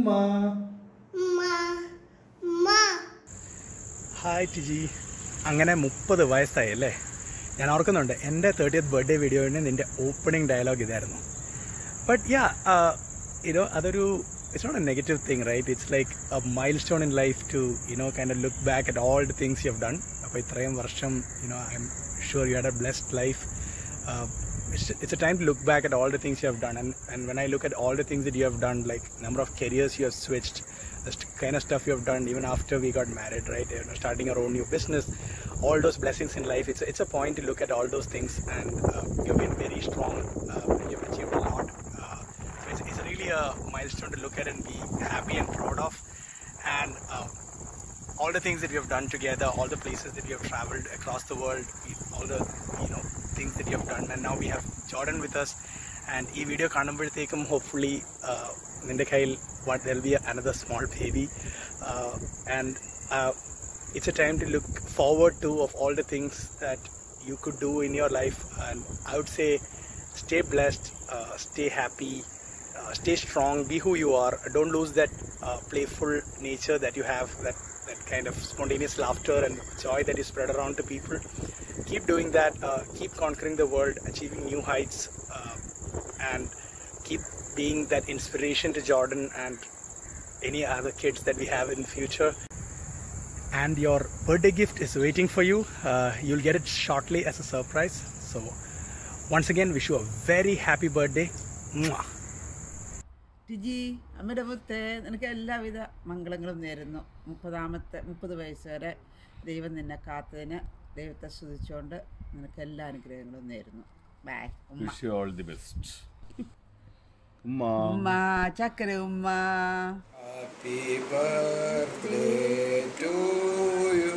Umma. Umma. Umma. Hi Tiji. അങ്ങനെ 30 വയസ്സായി അല്ലേ? ഞാൻ ഓർക്കുന്നുണ്ട് എൻ്റെ 30th ബർത്ത്ഡേ വീഡിയോയിന് നിൻ്റെ ഓപ്പണിംഗ് ഡയലോഗ് ഇതായിരുന്നു. ബട്ട് യാ അതൊരു it's not a negative thing, right? It's like a milestone in life to kind of look back at all the things you have done. അപ്പോൾ ഇത്രയും വർഷം I'm sure you had a blessed life. It's a time to look back at all the things you have done, and when I look at all the things that you have done, like number of careers you have switched, the kind of stuff you have done even after we got married, right? Starting your own new business, all those blessings in life. It's a point to look at all those things, and you've been very strong. You've achieved a lot. So it's really a milestone to look at and be happy and proud of. And all the things that we have done together, all the places that we have traveled across the world, all the things that you have done, and now we have Jordan with us. And this video കാണുമ്പോഴത്തേക്കും hopefully നിന്റെ കയ്യിൽ there'll be another small baby, and it's a time to look forward to of all the things that you could do in your life. And I would say stay blessed, stay happy, stay strong, be who you are. Don't lose that playful nature that you have, that kind of spontaneous laughter and joy that you spread around to people. Keep doing that, keep conquering the world, achieving new heights, and keep being that inspiration to Jordan and any other kids that we have in the future. And your birthday gift is waiting for you. You'll get it shortly as a surprise. So once again, wish you a very happy birthday. Mwah. Tiji, അമ്മയുടെ മുത്തേ, നിനക്ക് എല്ലാവിധ മംഗളങ്ങളും നേരുന്നു. 30 വയസ്സ് വരെ ദൈവം നിന്നെ കാത്തതിന് ദൈവത്തെ സ്തുതിച്ചുകൊണ്ട് നിനക്ക് എല്ലാ അനുഗ്രഹങ്ങളും നേരുന്നു. Bye. Wish you all the best. ഉമ്മ, ചക്കര ഉമ്മ. Happy birthday to you.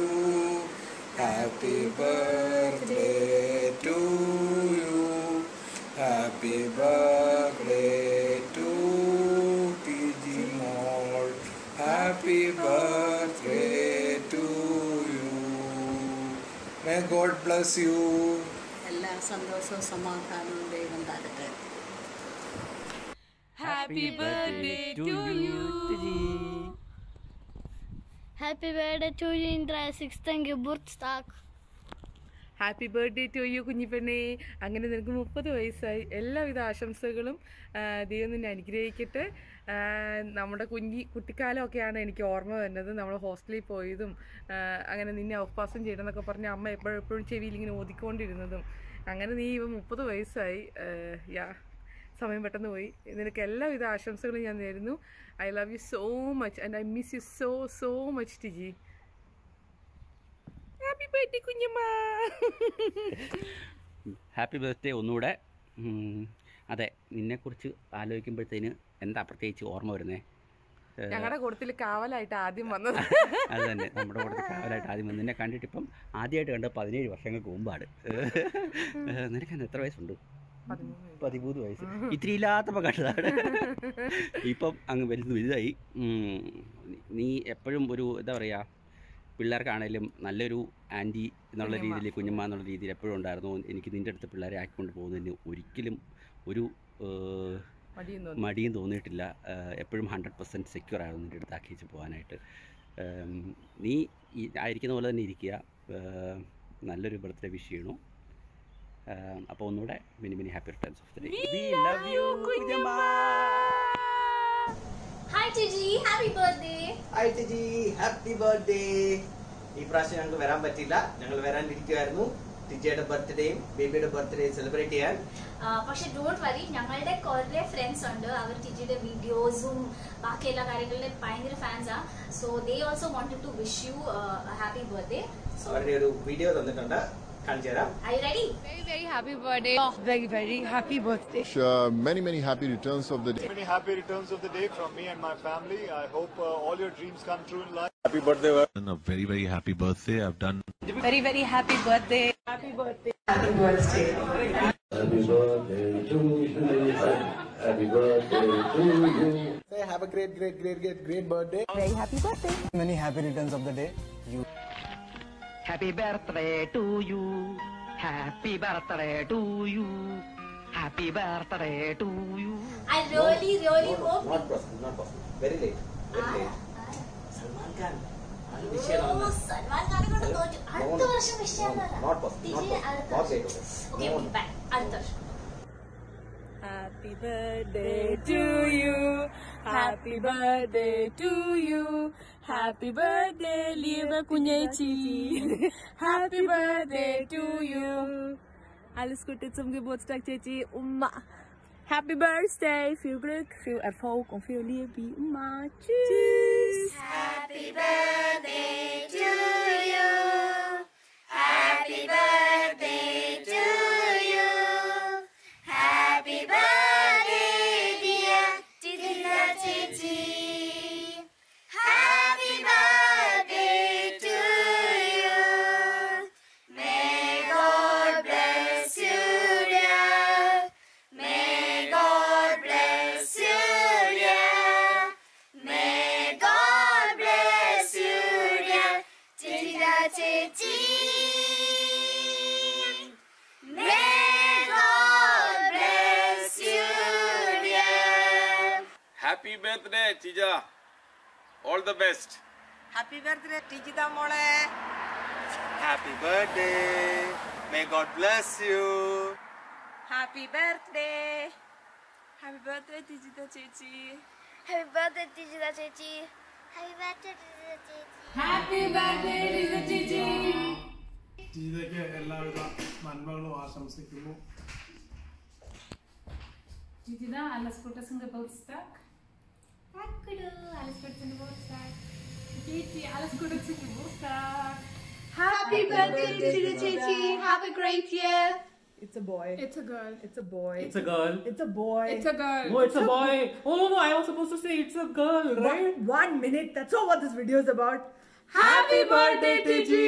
Happy birthday to you. Happy birthday to TG Mall. Happy birthday to you. May God bless you. എല്ലാ സന്തോഷവും സമാധാനവും ദൈവം തരട്ടെ. Happy birthday to you. Happy birthday to you in 6th Geburtstag. Happy birthday to you കുഞ്ഞിപ്പെണ്ണേ. അങ്ങനെ നിനക്ക് 30 വയസ്സായി. എല്ലാവിധ ആശംസകളും ദൈവം നിന്നെ അനുഗ്രഹിക്കട്ടെ. നമ്മുടെ കുട്ടിക്കാലമൊക്കെയാണ് എനിക്ക് ഓർമ്മ വരുന്നത്. നമ്മൾ ഹോസ്റ്റലിൽ പോയതും അങ്ങനെ നിന്നെ ഉപവാസം ചെയ്യണമെന്നൊക്കെ പറഞ്ഞ് അമ്മ എപ്പോഴും ചെവിയിൽ ഇങ്ങനെ ഓതിക്കൊണ്ടിരുന്നതും. അങ്ങനെ നീ 30 വയസ്സായി. സമയം പെട്ടെന്ന് പോയി. നിനക്ക് എല്ലാവിധ ആശംസകളും ഞാൻ നേരുന്നു. I love you so much and I miss you so much Tiji. Happy birthday കുഞ്ഞമ്മ. ഹാപ്പി ബർത്ത്ഡേ ഒന്നുകൂടെ. അതെ, നിന്നെക്കുറിച്ച് ആലോചിക്കുമ്പോഴത്തേന് എന്താ പ്രത്യേകിച്ച് ഓർമ്മ വരുന്നേ? ഞങ്ങളുടെ കൂട്ടത്തിൽ കാവലായിട്ട് ആദ്യം വന്നത്. അത് തന്നെ, നമ്മുടെ കൂട്ടത്തിൽ കാവലായിട്ട് ആദ്യം വന്നു. നിന്നെ കണ്ടിട്ടിപ്പം ആദ്യമായിട്ട് കണ്ട 17 വർഷങ്ങൾക്ക് മുമ്പാണ്. നിനക്ക് എത്ര വയസ്സുണ്ട്? 13 വയസ്സ്. ഇത്തിരി ഇല്ലാത്തപ്പോൾ കണ്ടതാണ്. ഇപ്പം അങ്ങ് വലുതായി. നീ എപ്പോഴും ഒരു എന്താ പറയുക, പിള്ളേർക്കാണേലും നല്ലൊരു ആൻറ്റി എന്നുള്ള രീതിയിൽ, കുഞ്ഞമ്മ എന്നുള്ള രീതിയിൽ എപ്പോഴും ഉണ്ടായിരുന്നു. എനിക്ക് നിൻ്റെ അടുത്ത് പിള്ളേരെ ആക്കിക്കൊണ്ട് പോകുന്നതിന് ഒരിക്കലും ഒരു മടിയും തോന്നിയിട്ടില്ല. എപ്പോഴും 100% സെക്യൂർ ആയിരുന്നു നിൻ്റെ അടുത്ത് ആക്കിച്ച് പോകാനായിട്ട്. നീ ആയിരിക്കുന്ന പോലെ തന്നെ ഇരിക്കുക. നല്ലൊരു ബർത്ത്ഡേ വിഷ് ചെയ്യണു. അപ്പോൾ ഒന്നുകൂടെ many happy returns of the day. We love you കുഞ്ഞമ്മ. Hi Tiji, happy birthday. Hi Tiji, happy birthday. ഈ പ്രാവശ്യം ഞങ്ങൾക്ക് വരാൻ പറ്റില്ല. ഞങ്ങൾ വരാനിരിക്കുമായിരുന്നു ടിജിയുടെ ബർത്ത്ഡേയും ബേബിയുടെ ബർത്ത്ഡേയും സെലിബ്രേറ്റ് ചെയ്യാൻ. പക്ഷെ ഡോണ്ട് വറി, ഞങ്ങളുടെ കുറെ ഫ്രണ്ട്സ് ഉണ്ട്. അവർ ടിജിയുടെ വീഡിയോസും ബാക്കി എല്ലാ കാര്യങ്ങളിലും ഭയങ്കര ഫാൻസാ. So they also wanted to wish you happy birthday. അവരുടെ ഒരു വീഡിയോ തന്നിട്ടുണ്ട്, കാണിച്ചു തരാം. Are you ready? Very happy birthday. Very happy birthday. Many happy returns of the day. Many happy returns of the day from me and my family. I hope all your dreams come true in life. Happy birthday. And a very happy birthday. I've done Very happy birthday. Happy birthday. Happy birthday. Happy birthday to you. Happy birthday to you. Say have a great birthday. Very happy birthday. Many happy returns of the day. You. Happy birthday to you. Happy birthday to you. Happy birthday to you. I really hope. Not possible. Very late. Very late. Salman Khan. Salman ഖാനെ കൊണ്ട് തോറ്റു. അടുത്ത വർഷം wish ചെയ്യാൻ പറ. Not possible. TG അടുത്ത വർഷം. Okay, bye. അടുത്ത വർഷം. Happy birthday to you. Happy birthday to you. Happy birthday, liebe Kunjechi. Happy birthday to you. Alles Gute zum Geburtstag, Titi. Oma. Happy birthday. Viel Glück, viel Erfolg und viel Liebe. Oma. Tschüss. Happy birthday to you. Happy birthday to you. Happy birthday, dear Tila Chichi. Happy birthday to you. May God bless you, dear. May God bless you, dear. May God bless you, dear Tila Chichi. May God bless you, dear. Happy birthday, Tija. All the best. Happy birthday, Tijida Mole. Happy birthday. May God bless you. Happy birthday. Happy birthday, Tijida Chichi. Happy birthday, Tijida Chichi. Happy birthday, Tijida Chichi. Happy birthday, Tijida Chichi. ടിജിതയ്ക്ക് എല്ലാവിധ നന്മകളും ആശംസിക്കുന്നു. Tijida, alles Gute zum Geburtstag. Danke, alles Gute zum Geburtstag. Chichi, alles Gute zum Geburtstag. Happy birthday, Tijida Chichi. Have a great year. It's a boy. It's a girl. It's a boy. It's a girl. It's a boy. It's a girl. No, it's a boy. Oh no, I was supposed to say it's a girl, right? One minute. That's all what this video is about. Happy birthday, Tiji.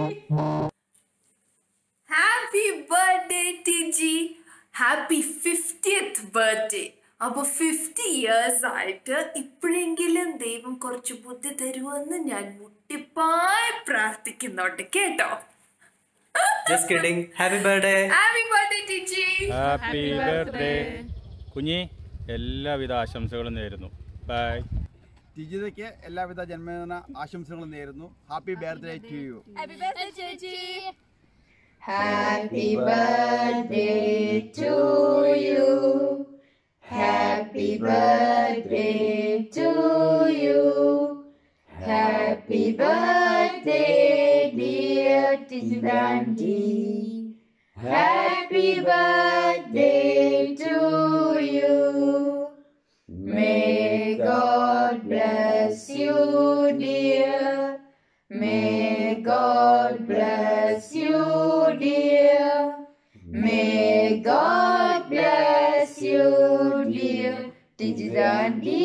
Happy birthday, Tiji. Happy 50th birthday. അപ്പോൾ 50 years ആയിട്ട് ഇപ്പോഴെങ്കിലും ദൈവം കുറച്ച് ബുദ്ധി തരുമെന്ന് ഞാൻ മുട്ടിപ്പായി പ്രാർത്ഥിക്കുന്നുണ്ട് കേട്ടോ. Just kidding. Happy birthday. Happy birthday, Tiji. Happy birthday. കുഞ്ഞി എല്ലാവിധ ആശംസകളും നേരുന്നു. ബൈ. ടിജിതയ്ക്ക് എല്ലാവിധ ജന്മദിന ആശംസകളും നേരുന്നു. Happy birthday to you. Happy birthday, Chichi. Happy birthday to you. Happy birthday to you. Happy birthday, dear Tizanti. Happy birthday to you. May God bless you, dear. May God bless you, dear. May God bless you, dear Tizanti.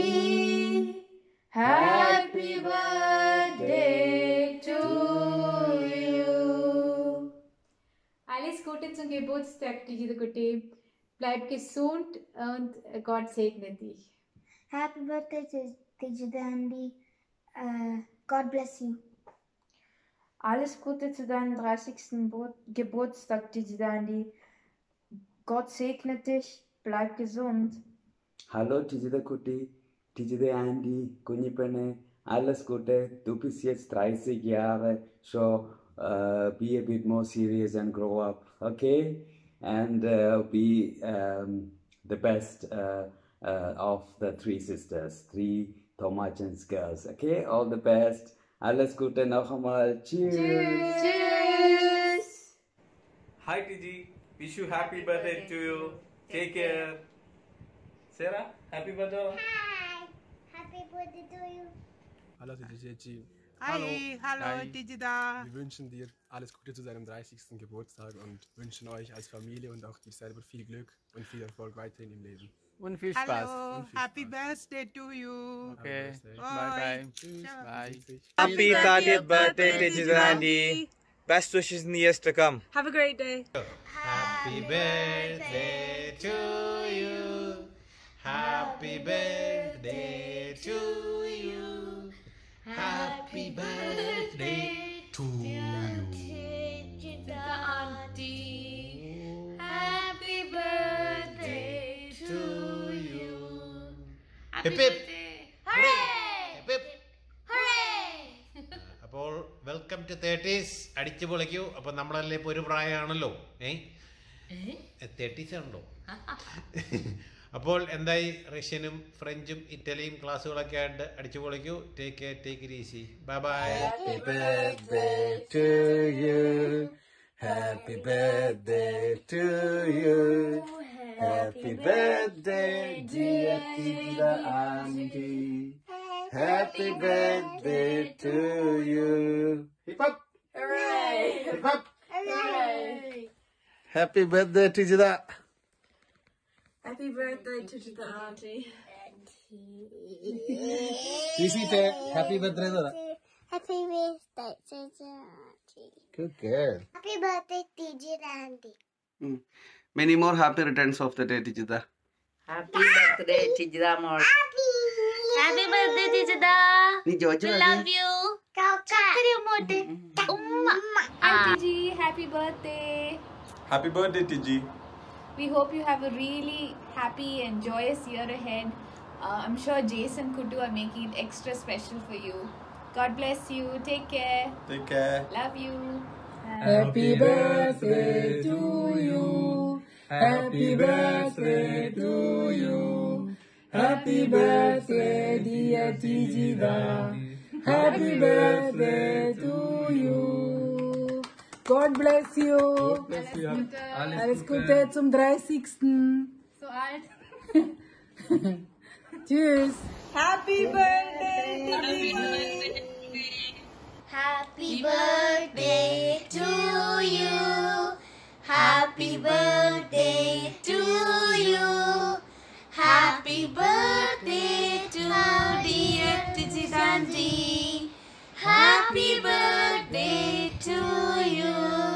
Happy birthday to you. Alles Gute zum Geburtstag, Tijida Kutti. Bleib gesund und Gott segne dich. Happy birthday, Tijida Andi. God bless you. Alles Gute zu deinem 30. Geburtstag, Tijida Andi. Gott segne dich. Bleib gesund. Hallo Tijida Kutti, Tijida Andi, Kunyipene, alles Gute. Du bist jetzt 30 Jahre, so be a bit more serious and grow up, okay? And be the best of the three sisters, 3 Thomachens girls, okay? All the best. Alles Gute noch einmal. Cheers. Cheers. Hi TG, wish you happy birthday to you. Take care. Sarah, happy birthday. Hi. Happy birthday to you. Hallo Tiji. Hallo Tijida. Wir wünschen dir alles Gute zu deinem 30. Geburtstag und wünschen euch als Familie und auch dir selber viel Glück und viel Erfolg weiterhin im Leben. Und viel Spaß. Hello, happy birthday to you. Okay, Bye. bye. Tschüss. Bye. Happy 30th birthday, Tijida Andi. Best wishes in the years to come. Have a great day. Happy birthday to you. Happy birthday to you. Happy birthday to you. Auntie. Happy birthday to you. Hip hip. അപ്പോൾ welcome to 30s. അടിച്ചു പൊളിക്കൂ. അപ്പോൾ നമ്മളല്ലേ ഇപ്പോൾ ഒരു പ്രായമാണല്ലോ. 30s ആണല്ലോ. അപ്പോൾ എന്തായി, റഷ്യനും ഫ്രഞ്ചും ഇറ്റലിയും ക്ലാസ്സുകളൊക്കെ ആയിട്ട് അടിച്ചു പൊളിക്കൂ. Take care, take it easy. Bye bye. Happy birthday to you. Happy birthday to you. Happy birthday, dear Tita Auntie. Happy birthday to you. Hip hop. Hooray! Hip hop. Hooray! Happy birthday, Tita. Happy birthday to the auntie. Easy say happy birthday to the. Happy birthday to the auntie. Good girl. Happy birthday to the auntie. Many more happy returns of the day, Tita. Happy birthday, Tijida Mol. Happy birthday, Tijida. We love you. Tiji, happy birthday. Happy birthday, Tiji. We hope you have a really happy and joyous year ahead. I'm sure Jason Kuttu are making it extra special for you. God bless you. Take care. Take care. Love you. Happy birthday to you. Happy birthday to you. Happy birthday, dear Tijida. Happy birthday to you. God bless you. Alles Gute zum 30. So alt. Tschüss. Happy birthday, Tiji. Happy birthday to you. Happy birthday to you. Happy birthday to dear Tijidandi. Happy birthday to you.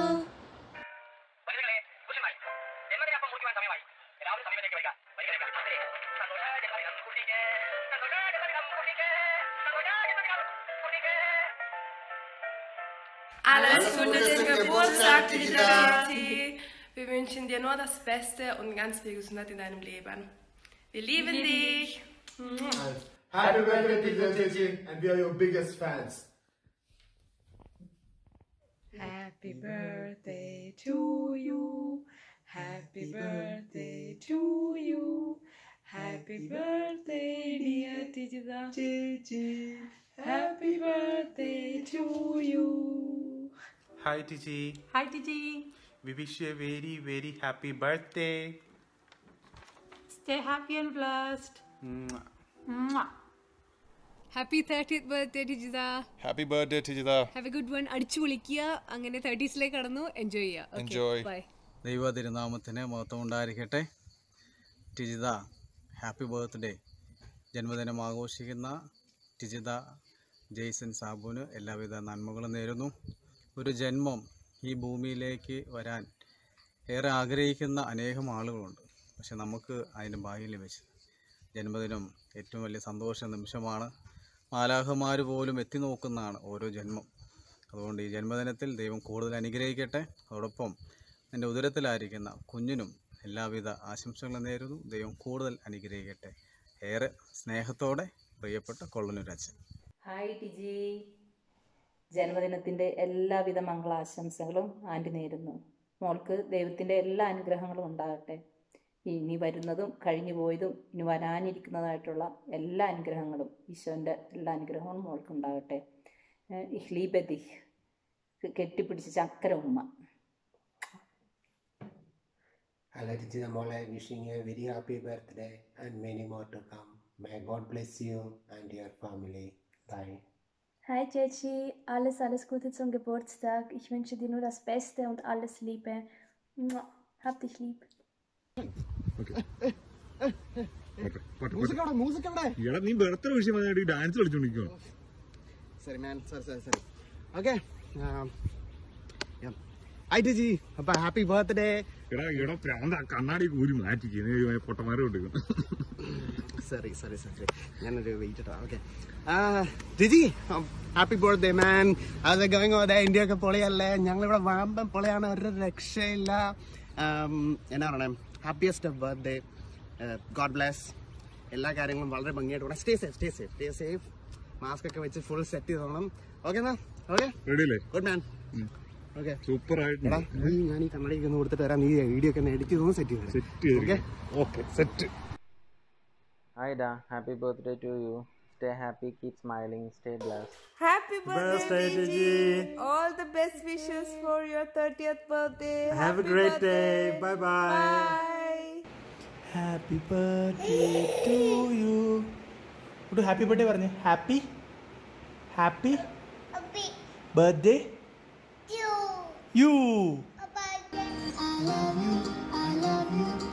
Alles Gute zum Geburtstag, Tiji. Wir wünschen dir nur das Beste und ganz viel Gesundheit in deinem Leben. Wir lieben dich. Happy birthday, Tiji, and we are your biggest fans. Happy birthday to you. Happy birthday to you. Happy birthday, dear Tijida. Happy birthday to you. Hi, Tiji. Hi, Tiji. We wish you a very, very happy birthday. Stay happy and blessed. Mwah. Happy 30th birthday, Tijida. Happy birthday, Tijida. Have a good one. അടിച്ചു പൊളിക്കുക. അങ്ങനെ 30s കടന്നു enjoy ചെയ്യുക. Enjoy. Bye. ദൈവ തിരുനാമത്തിന് മഹത്വം ഉണ്ടായിരിക്കട്ടെ. Tijitha, happy birthday. ജന്മദിനം ആഘോഷിക്കുന്ന ടിജിത, ജെയ്സൺ സാബുവിന് എല്ലാവിധ നന്മകളും നേരുന്നു. ഒരു ജന്മം ഈ ഭൂമിയിലേക്ക് വരാൻ ഏറെ ആഗ്രഹിക്കുന്ന അനേകം ആളുകളുണ്ട്. പക്ഷെ നമുക്ക് അതിന് ഭാഗ്യം ലഭിച്ചത്. ജന്മദിനം ഏറ്റവും വലിയ സന്തോഷ നിമിഷമാണ്. മാലാഖമാർ പോലും എത്തി നോക്കുന്നതാണ് ഓരോ ജന്മം. അതുകൊണ്ട് ഈ ജന്മദിനത്തിൽ ദൈവം കൂടുതൽ അനുഗ്രഹിക്കട്ടെ. അതോടൊപ്പം എൻ്റെ ഉദരത്തിലായിരിക്കുന്ന കുഞ്ഞിനും എല്ലാവിധ ആശംസകളും നേരുന്നു. ദൈവം കൂടുതൽ അനുഗ്രഹിക്കട്ടെ. ഏറെ സ്നേഹത്തോടെ പ്രിയപ്പെട്ട കൊള്ളനൂരച്ഛൻ. ഹായ് ടിജി, ജന്മദിനത്തിൻ്റെ എല്ലാവിധ മംഗളാശംസകളും ആൻറ്റി നേരുന്നു. മോൾക്ക് ദൈവത്തിൻ്റെ എല്ലാ അനുഗ്രഹങ്ങളും ഉണ്ടാകട്ടെ. ഇനി വരുന്നതും കഴിഞ്ഞു പോയതും ഇനി വരാനിരിക്കുന്നതായിട്ടുള്ള എല്ലാ അനുഗ്രഹങ്ങളും, ഈശോൻ്റെ എല്ലാ അനുഗ്രഹങ്ങളും മോൾക്കുണ്ടാകട്ടെ. ഇഹ്ലീബദി കെട്ടിപ്പിടിച്ച് ചക്കര ഉമ്മ. Hello, Tijida Mole, wishing you a very happy birthday and many more to come. May God bless you and your family. Bye. Hi Tschetchi, alles Gute zum Geburtstag. Ich wünsche dir nur das Beste und alles Liebe. Hab dich lieb. നീ birthday വിഷയം dance കളിച്ചോണ്ടിരിക്കോ? Sorry man, sorry. Okay. Hi Tiji, happy birthday. കണ്ണാടി കൂരി മാറ്റി പൊട്ടന്മാരെ കൊണ്ടിരിക്കും. Sorry. ഞാനൊരു wait ഇട്ടാ. Okay Tiji, happy birthday man. അത് ഗോയിങ് ഓവർ ഇന്ത്യ ഒക്കെ പൊളിയല്ലേ? ഞങ്ങളിവിടെ വാമ്പം പൊളിയാണ്, ഒരു രക്ഷയില്ല. എന്നാ പറയണേ, ഹാപ്പിയസ്റ്റ് ബർത്ത്ഡേ. God bless. എല്ലാ കാര്യങ്ങളും വളരെ ഭംഗിയായിട്ട് പോകണം. Stay safe. മാസ്ക് ഒക്കെ വെച്ച് ഫുൾ സെറ്റ് ചെയ്തോണം. ഓക്കെ എന്നാ? Okay, good man. Okay, super ആയിട്ട് ഞാൻ ഈ കണ്ണടയ്ക്ക് ഒന്ന് കൊടുത്തിട്ട് വരാം. നീ വീഡിയോ ഒക്കെ എഡിറ്റ് ചെയ്തൊന്ന് സെറ്റ് ചെയ്ത്. Okay, set. Hi Da, happy birthday to you. Stay happy, keep smiling, stay blessed. Happy birthday, Gigi. All the best wishes for your 30th birthday. Have a great day. Bye bye. Bye. Happy birthday to you. Kudu happy birthday parne. Happy birthday to you. I love you.